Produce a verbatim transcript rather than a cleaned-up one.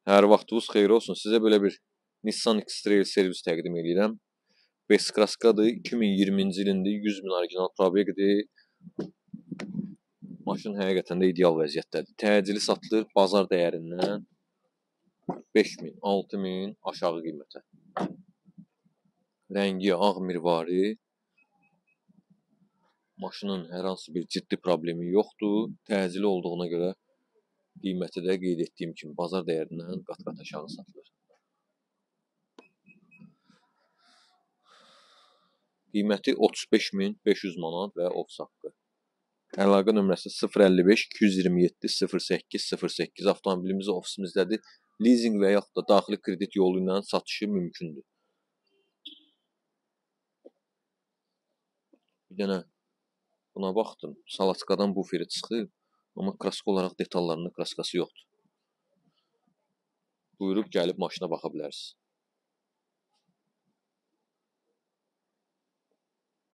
Hər vaxtınız xeyir olsun. Sizə belə bir Nissan X-Trail servis təqdim edirəm. Beskrazkadır. iki min iyirminci ilində yüz min orijinal probeqdir. Maşın həqiqətən də ideal vəziyyətdədir. Təcili satılır bazar dəyərindən beş min, altı min aşağı qiymətə. Rəngi ağ mirvari. Maşının hər hansı bir ciddi problemi yoxdur. Təcili olduğuna görə qiyməti də qeyd etdiyim kimi bazar dəyərindən qat-qat aşağı satılır. Qiyməti otuz beş min beş yüz manat və ofis haqqı. Əlaqə nömrəsi sıfır əlli beş iki yüz iyirmi yeddi sıfır səkkiz sıfır səkkiz. Avtomobilimiz ofisimizdədir. Leasing və yaxud da daxili kredit yolu ilə satışı mümkündür. Bir dənə buna baxdım. Salatçıqadan buferi çıxıb, amma kraska olaraq detallarında kraskası yoxdur. Buyurub gəlib maşına baxa bilərsiniz.